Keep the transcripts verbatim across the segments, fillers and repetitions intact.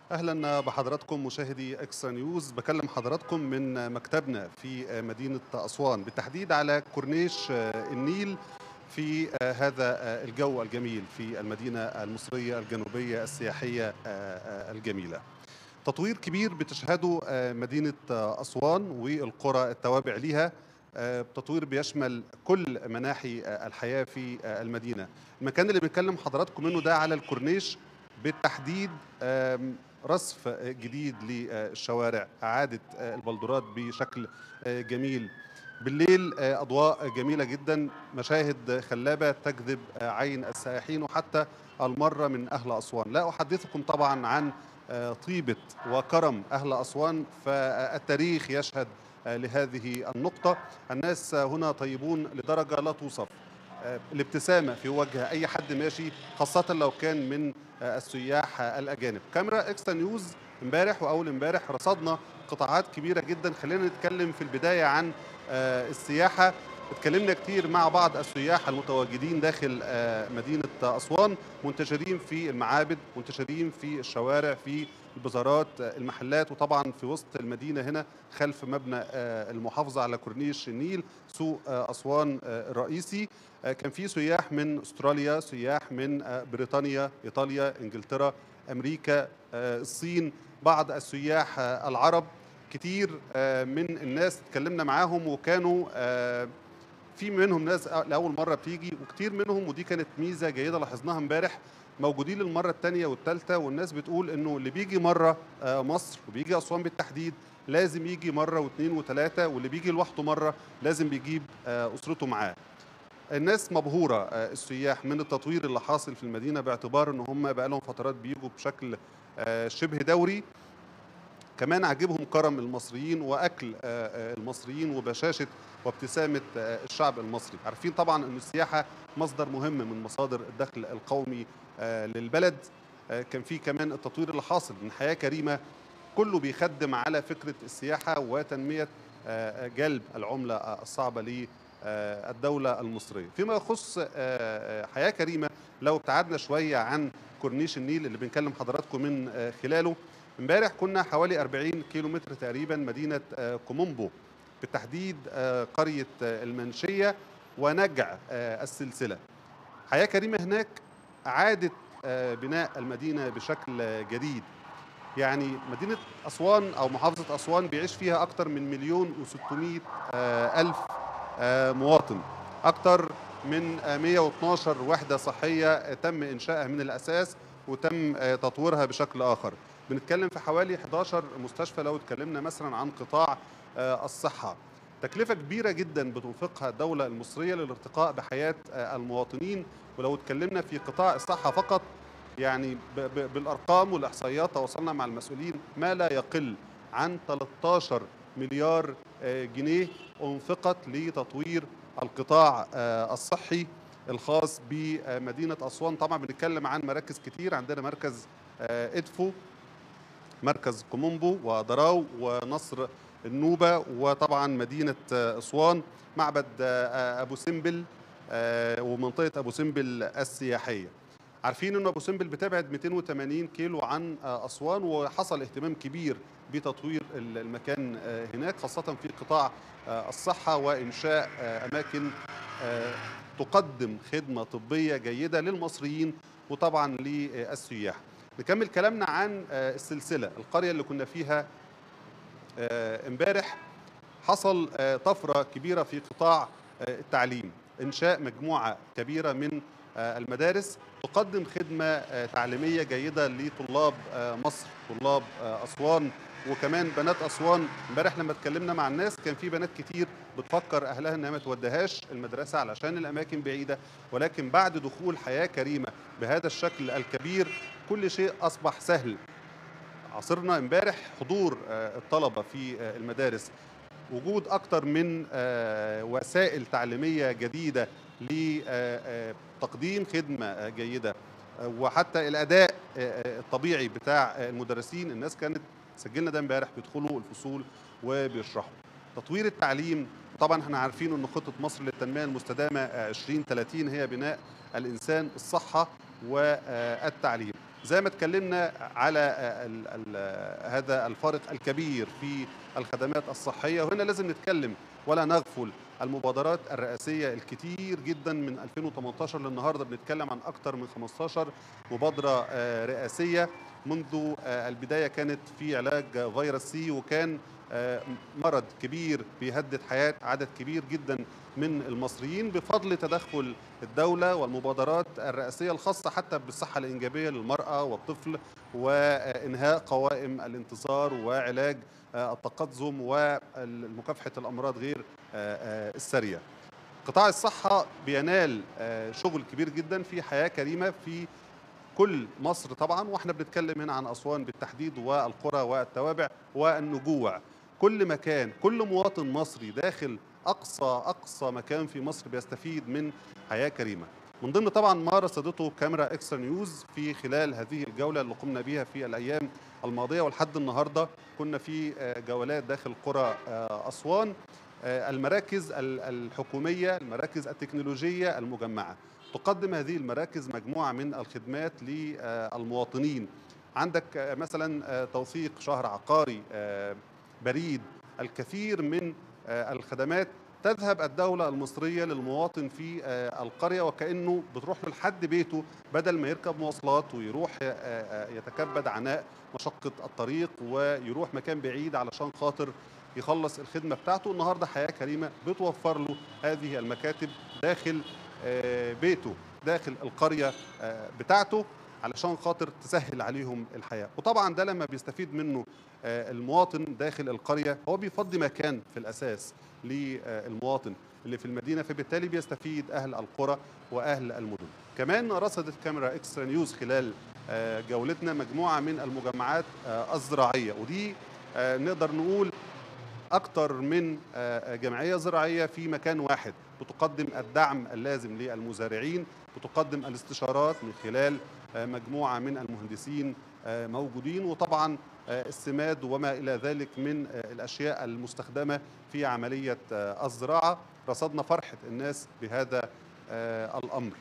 أهلا بحضراتكم مشاهدي إكسترا نيوز. بكلم حضراتكم من مكتبنا في مدينة أسوان، بالتحديد على كورنيش النيل في هذا الجو الجميل في المدينة المصرية الجنوبية السياحية الجميلة. تطوير كبير بتشهده مدينة أسوان والقرى التوابع لها. تطوير بيشمل كل مناحي الحياة في المدينة. المكان اللي بنتكلم حضراتكم منه ده على الكورنيش بالتحديد، رصف جديد للشوارع، إعادة البلدرات بشكل جميل. بالليل أضواء جميلة جدا، مشاهد خلابة تجذب عين السائحين وحتى المرة من أهل أسوان. لا أحدثكم طبعا عن طيبة وكرم أهل أسوان، فالتاريخ يشهد لهذه النقطة. الناس هنا طيبون لدرجة لا توصف. الابتسامة في وجه أي حد ماشي، خاصة لو كان من السياح الأجانب. كاميرا إكسترا نيوز امبارح وأول امبارح رصدنا قطاعات كبيرة جدا. خلينا نتكلم في البداية عن السياحة. اتكلمنا كتير مع بعض السياح المتواجدين داخل مدينة أسوان، منتشرين في المعابد، منتشرين في الشوارع، في البازارات، المحلات، وطبعا في وسط المدينة هنا خلف مبنى المحافظة على كورنيش النيل سوق أسوان الرئيسي. كان في سياح من أستراليا، سياح من بريطانيا، إيطاليا، إنجلترا، أمريكا، الصين، بعض السياح العرب. كتير من الناس اتكلمنا معاهم وكانوا في منهم ناس لأول مرة بتيجي، وكتير منهم، ودي كانت ميزة جيدة لاحظناها امبارح، موجودين للمرة الثانية والثالثة. والناس بتقول إنه اللي بيجي مرة مصر وبيجي أسوان بالتحديد لازم يجي مرة واثنين وثلاثة، واللي بيجي لوحده مرة لازم بيجيب أسرته معاه. الناس مبهورة السياح من التطوير اللي حاصل في المدينة، باعتبار إن هم بقى لهم فترات بيجوا بشكل شبه دوري. كمان عجبهم كرم المصريين وأكل المصريين وبشاشة وابتسامة الشعب المصري. عارفين طبعا أن السياحة مصدر مهم من مصادر الدخل القومي للبلد. كان في كمان التطوير اللي حاصل من حياة كريمة، كله بيخدم على فكرة السياحة وتنمية جلب العملة الصعبة للدولة المصرية. فيما يخص حياة كريمة، لو ابتعدنا شوية عن كورنيش النيل اللي بنكلم حضراتكم من خلاله، امبارح كنا حوالي أربعين كيلو متر تقريبا مدينة كومومبو، بالتحديد قرية المنشية ونجع السلسلة. حياة كريمة هناك أعادت بناء المدينة بشكل جديد. يعني مدينة أسوان أو محافظة أسوان بيعيش فيها أكثر من مليون وستمائة ألف مواطن، أكثر من مئة واثناشر وحدة صحية تم إنشائها من الأساس وتم تطويرها بشكل آخر. بنتكلم في حوالي إحدى عشرة مستشفى لو اتكلمنا مثلا عن قطاع الصحة. تكلفة كبيرة جدا بتنفقها الدولة المصرية للارتقاء بحياة المواطنين. ولو اتكلمنا في قطاع الصحة فقط، يعني بالأرقام والإحصائيات تواصلنا مع المسؤولين، ما لا يقل عن ثلاثة عشر مليار جنيه أنفقت لتطوير القطاع الصحي الخاص بمدينة أسوان. طبعا بنتكلم عن مراكز كتير، عندنا مركز إدفو، مركز كومومبو ودراو ونصر النوبة، وطبعا مدينة أسوان، معبد أبو سمبل ومنطقة أبو سمبل السياحية. عارفين ان ابو سمبل بتبعد مئتين وثمانين كيلو عن اسوان، وحصل اهتمام كبير بتطوير المكان هناك، خاصه في قطاع الصحه وانشاء اماكن تقدم خدمه طبيه جيده للمصريين وطبعا للسياح. نكمل كلامنا عن السلسله، القريه اللي كنا فيها امبارح. حصل طفره كبيره في قطاع التعليم، انشاء مجموعه كبيره من المدارس تقدم خدمة تعليمية جيدة لطلاب مصر، طلاب أسوان وكمان بنات أسوان. امبارح لما اتكلمنا مع الناس كان في بنات كتير بتفكر أهلها إنها ما توديهاش المدرسة علشان الأماكن بعيدة، ولكن بعد دخول حياة كريمة بهذا الشكل الكبير كل شيء أصبح سهل. عصرنا امبارح حضور الطلبة في المدارس، وجود أكثر من وسائل تعليمية جديدة لتقديم خدمة جيدة، وحتى الأداء الطبيعي بتاع المدرسين. الناس كانت سجلنا ده امبارح بيدخلوا الفصول وبيشرحوا تطوير التعليم. طبعا احنا عارفين ان خطة مصر للتنمية المستدامة عشرين ثلاثين هي بناء الإنسان، الصحة والتعليم. زي ما اتكلمنا على ال ال هذا الفارق الكبير في الخدمات الصحية، وهنا لازم نتكلم ولا نغفل المبادرات الرئاسية الكتير جدا من ألفين وثمانية عشر للنهارده. بنتكلم عن أكثر من خمستاشر مبادرة آه، رئاسية. منذ آه، البداية كانت في علاج فيروس سي، وكان آه، مرض كبير بيهدد حياة عدد كبير جدا من المصريين بفضل تدخل الدولة والمبادرات الرئاسية الخاصة حتى بالصحة الإنجابية للمرأة والطفل، وإنهاء قوائم الانتظار وعلاج آه، التقزم ومكافحة الأمراض غير آه، آه، السارية. قطاع الصحة بينال آه، شغل كبير جدا في حياة كريمة في كل مصر طبعا، واحنا بنتكلم هنا عن أسوان بالتحديد والقرى والتوابع والنجوع. كل مكان، كل مواطن مصري داخل أقصى أقصى مكان في مصر بيستفيد من حياة كريمة. من ضمن طبعا ما رصدته كاميرا اكسترا نيوز في خلال هذه الجولة اللي قمنا بها في الأيام الماضية ولحد النهاردة، كنا في آه، جولات داخل قرى آه، أسوان. آه، المراكز ال- الحكومية، المراكز التكنولوجية المجمعة، تقدم هذه المراكز مجموعة من الخدمات للمواطنين. عندك آه، مثلا آه، توثيق شهر عقاري، آه، بريد، الكثير من آه، الخدمات. تذهب الدولة المصرية للمواطن في آه، القرية وكأنه بتروح له لحد بيته، بدل ما يركب مواصلات ويروح آه، آه، يتكبد عناء مشقة الطريق ويروح مكان بعيد علشان خاطر يخلص الخدمة بتاعته. النهاردة حياة كريمة بتوفر له هذه المكاتب داخل آه، بيته، داخل القرية آه، بتاعته، علشان خاطر تسهل عليهم الحياة. وطبعا ده لما بيستفيد منه آه، المواطن داخل القرية، هو بيفضي مكان في الأساس للمواطن اللي في المدينة، فبالتالي بيستفيد أهل القرى وأهل المدن. كمان رصدت كاميرا اكسترا نيوز خلال آه، جولتنا مجموعة من المجمعات آه، الزراعية، ودي آه، نقدر نقول أكثر من آه، جمعية زراعية في مكان واحد، بتقدم الدعم اللازم للمزارعين، بتقدم الاستشارات من خلال آه، مجموعة من المهندسين آه، موجودين، وطبعا آه، السماد وما إلى ذلك من آه، الأشياء المستخدمة في عملية آه، الزراعة. رصدنا فرحة الناس بهذا آه، الأمر.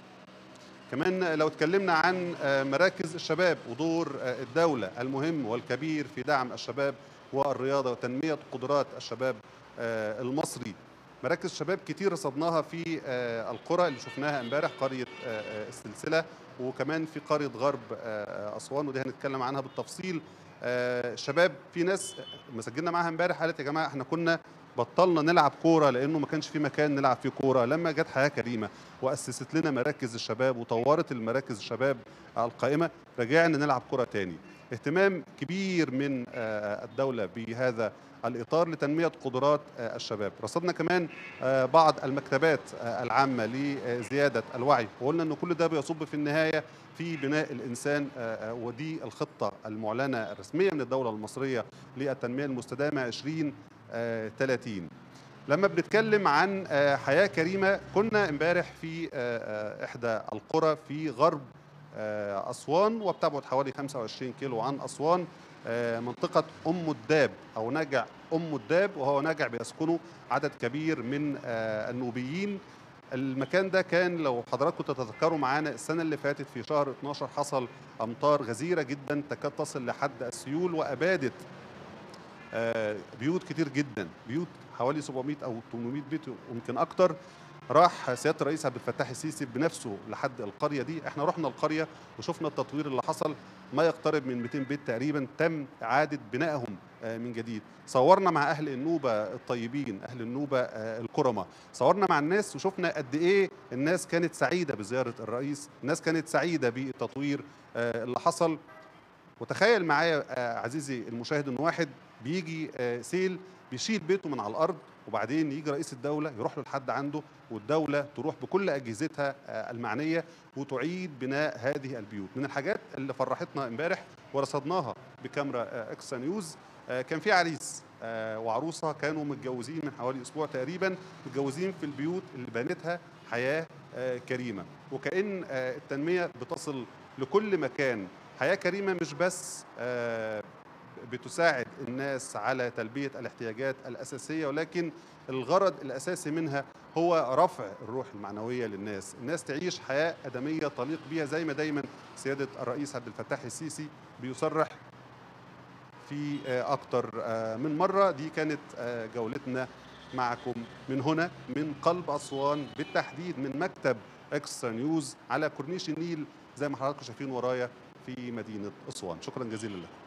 كمان لو اتكلمنا عن آه، مراكز الشباب ودور آه، الدولة المهم والكبير في دعم الشباب والرياضة وتنمية قدرات الشباب آه، المصري. مراكز شباب كتير رصدناها في آه، القرى اللي شفناها امبارح، قرية آه، آه، السلسلة، وكمان في قرية غرب آه، آه، أسوان، ودي هنتكلم عنها بالتفصيل. آه، شباب، في ناس مسجلنا معاها امبارح قالت يا جماعة احنا كنا بطلنا نلعب كورة لأنه ما كانش في مكان نلعب فيه كورة، لما جت حياة كريمة وأسست لنا مراكز الشباب وطورت المراكز الشباب القائمة، رجعنا نلعب كرة تاني. اهتمام كبير من آه، الدولة بهذا الإطار لتنمية قدرات آه، الشباب. رصدنا كمان آه، بعض المكتبات آه، العامة لزيادة الوعي، وقلنا أن كل ده بيصب في النهاية في بناء الإنسان، آه، آه، ودي الخطة المعلنة الرسمية من الدولة المصرية للتنمية المستدامة عشرين ثلاثين. لما بنتكلم عن آه، حياة كريمة، كنا امبارح في آه، آه، إحدى القرى في غرب آه، أسوان، وبتبعد حوالي خمسة وعشرين كيلو عن أسوان، آه، منطقة أم الداب أو نجع أم الداب، وهو نجع بيسكنه عدد كبير من آه، النوبيين. المكان ده كان لو حضراتكم تتذكروا معانا السنة اللي فاتت في شهر اتناشر حصل أمطار غزيرة جدا تكاد تصل لحد السيول، وأبادت آه، بيوت كتير جدا، بيوت حوالي سبعمائة او ثمانمائة بيت ويمكن اكتر. راح سياده الرئيس عبد الفتاح السيسي بنفسه لحد القريه دي. احنا رحنا القريه وشفنا التطوير اللي حصل، ما يقترب من مئتين بيت تقريبا تم اعاده بنائهم آه، من جديد. صورنا مع اهل النوبه الطيبين، اهل النوبه آه، الكرمه، صورنا مع الناس وشفنا قد ايه الناس كانت سعيده بزياره الرئيس، الناس كانت سعيده بالتطوير آه، اللي حصل. وتخيل معايا آه، عزيزي المشاهد ان واحد بيجي آه، سيل بيشيل بيته من على الارض، وبعدين يجي رئيس الدوله يروح له لحد عنده، والدوله تروح بكل اجهزتها آه، المعنيه وتعيد بناء هذه البيوت. من الحاجات اللي فرحتنا امبارح ورصدناها بكاميرا آه، اكسا نيوز، آه، كان في عريس آه، وعروسه كانوا متجوزين من حوالي اسبوع تقريبا، متجوزين في البيوت اللي بنتها حياه آه، كريمه. وكأن آه، التنميه بتصل لكل مكان. حياة كريمة مش بس آه، بتساعد الناس على تلبية الاحتياجات الأساسية، ولكن الغرض الأساسي منها هو رفع الروح المعنوية للناس، الناس تعيش حياة آدمية تليق بها زي ما دايما سيادة الرئيس عبد الفتاح السيسي بيصرح في أكتر من مرة. دي كانت جولتنا معكم من هنا من قلب أسوان، بالتحديد من مكتب إكسترا نيوز على كورنيش النيل زي ما حضراتكم شايفين ورايا في مدينة أسوان. شكرا جزيلا لكم.